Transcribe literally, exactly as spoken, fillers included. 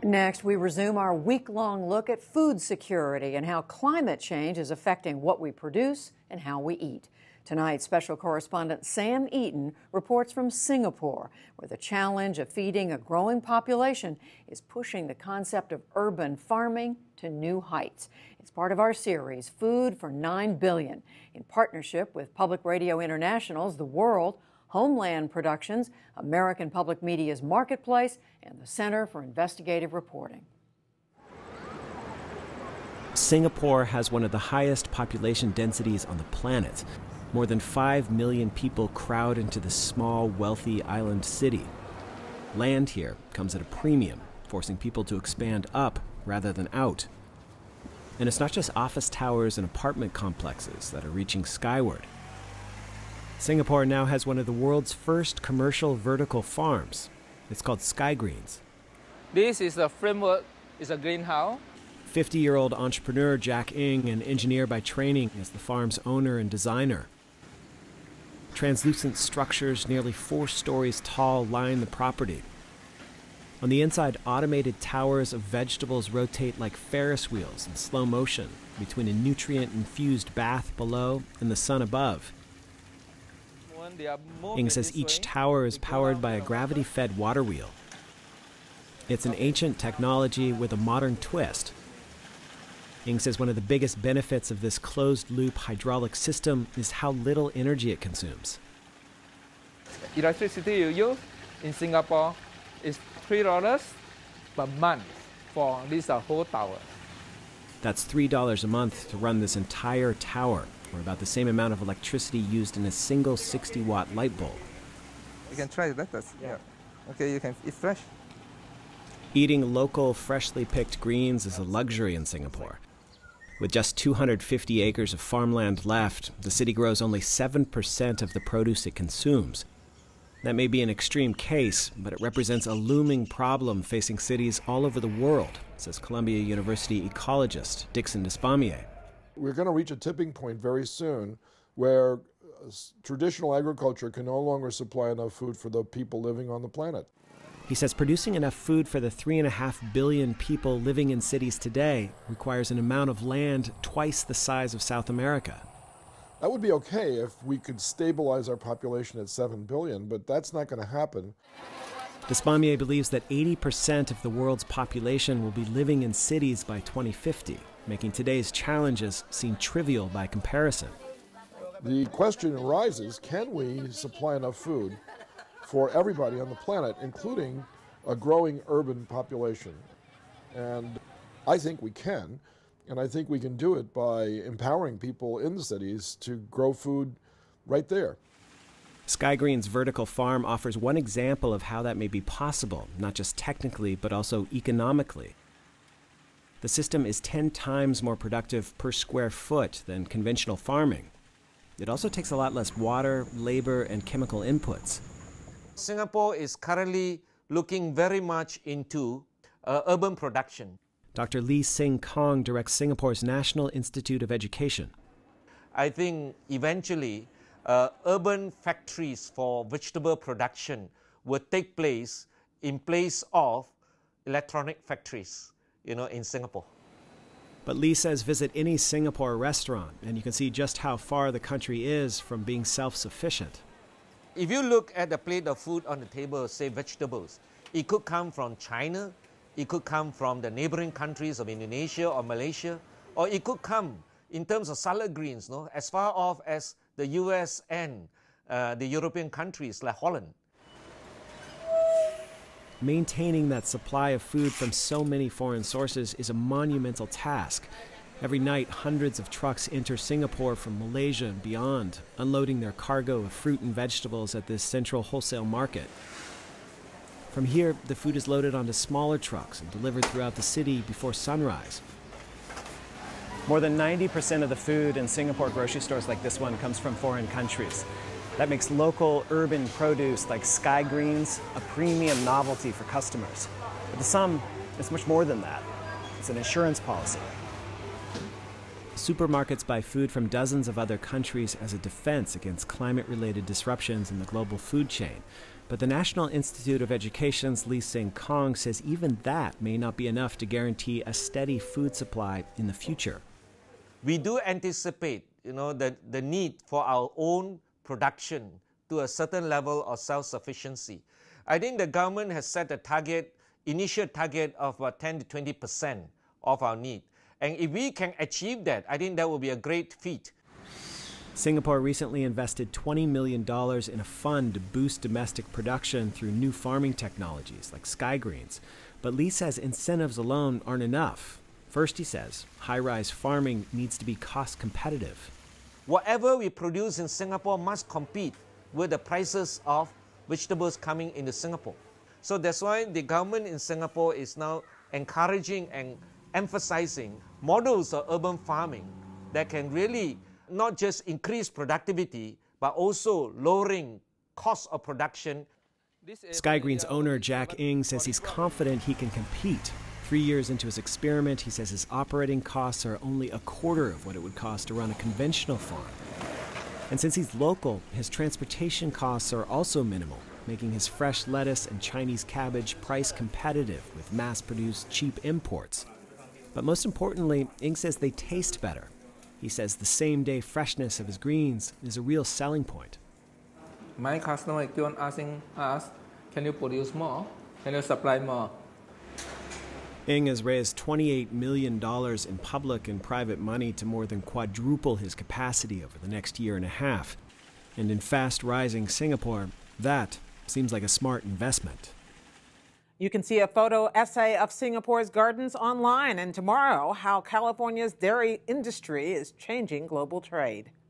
Next, we resume our week-long look at food security and how climate change is affecting what we produce and how we eat. Tonight, special correspondent Sam Eaton reports from Singapore, where the challenge of feeding a growing population is pushing the concept of urban farming to new heights. It's part of our series, Food for nine billion, in partnership with Public Radio International's The World, Homeland Productions, American Public Media's Marketplace, and the Center for Investigative Reporting. Singapore has one of the highest population densities on the planet. More than five million people crowd into this small, wealthy island city. Land here comes at a premium, forcing people to expand up rather than out. And it's not just office towers and apartment complexes that are reaching skyward. Singapore now has one of the world's first commercial vertical farms. It's called Skygreens. This is the framework, it's a greenhouse. fifty-year-old entrepreneur Jack Ng, an engineer by training, is the farm's owner and designer. Translucent structures nearly four stories tall line the property. On the inside, automated towers of vegetables rotate like Ferris wheels in slow motion between a nutrient-infused bath below and the sun above. Ng says each tower is powered by a gravity-fed water wheel. It's an ancient technology with a modern twist. Ng says one of the biggest benefits of this closed-loop hydraulic system is how little energy it consumes. Electricity you use in Singapore is three dollars per month for this uh, whole tower. That's three dollars a month to run this entire tower, or about the same amount of electricity used in a single sixty watt light bulb. You can try lettuce. Yeah. Okay, you can eat fresh. Eating local, freshly picked greens is a luxury in Singapore. With just two hundred fifty acres of farmland left, the city grows only seven percent of the produce it consumes. That may be an extreme case, but it represents a looming problem facing cities all over the world, says Columbia University ecologist Dixon Despommier. We're going to reach a tipping point very soon where traditional agriculture can no longer supply enough food for the people living on the planet. He says producing enough food for the three and a half billion people living in cities today requires an amount of land twice the size of South America. That would be okay if we could stabilize our population at seven billion, but that's not going to happen. Despommier believes that eighty percent of the world's population will be living in cities by twenty fifty, making today's challenges seem trivial by comparison. The question arises, can we supply enough food for everybody on the planet, including a growing urban population? And I think we can, and I think we can do it by empowering people in the cities to grow food right there. Skygreens' vertical farm offers one example of how that may be possible, not just technically, but also economically. The system is ten times more productive per square foot than conventional farming. It also takes a lot less water, labor, and chemical inputs. Singapore is currently looking very much into uh, urban production. Doctor Lee Sing Kong directs Singapore's National Institute of Education. I think eventually uh, urban factories for vegetable production will take place in place of electronic factories, you know, in Singapore. But Lee says visit any Singapore restaurant and you can see just how far the country is from being self-sufficient. If you look at the plate of food on the table, say vegetables, it could come from China, it could come from the neighboring countries of Indonesia or Malaysia, or it could come in terms of salad greens, no, as far off as the U S and uh, the European countries like Holland. Maintaining that supply of food from so many foreign sources is a monumental task. Every night, hundreds of trucks enter Singapore from Malaysia and beyond, unloading their cargo of fruit and vegetables at this central wholesale market. From here, the food is loaded onto smaller trucks and delivered throughout the city before sunrise. More than ninety percent of the food in Singapore grocery stores like this one comes from foreign countries. That makes local urban produce like Skygreens a premium novelty for customers. But to some, it's much more than that. It's an insurance policy. Supermarkets buy food from dozens of other countries as a defense against climate-related disruptions in the global food chain. But the National Institute of Education's Lee Seng-Kong says even that may not be enough to guarantee a steady food supply in the future. We do anticipate, you know, the, the need for our own production to a certain level of self-sufficiency. I think the government has set a target, initial target of about ten to twenty percent of our need. And if we can achieve that, I think that will be a great feat. Singapore recently invested twenty million dollars in a fund to boost domestic production through new farming technologies like skygreens. But Lee says incentives alone aren't enough. First, he says, high-rise farming needs to be cost competitive. Whatever we produce in Singapore must compete with the prices of vegetables coming into Singapore. So that's why the government in Singapore is now encouraging and emphasizing models of urban farming that can really not just increase productivity, but also lowering cost of production. Skygreen's owner, Jack Ng, says he's confident he can compete. Three years into his experiment, he says his operating costs are only a quarter of what it would cost to run a conventional farm. And since he's local, his transportation costs are also minimal, making his fresh lettuce and Chinese cabbage price competitive with mass-produced cheap imports. But most importantly, Ng says they taste better. He says the same-day freshness of his greens is a real selling point. My customer keep on asking us, can you produce more? Can you supply more? Ng has raised twenty-eight million dollars in public and private money to more than quadruple his capacity over the next year and a half. And in fast-rising Singapore, that seems like a smart investment. You can see a photo essay of Singapore's gardens online, and tomorrow, how California's dairy industry is changing global trade.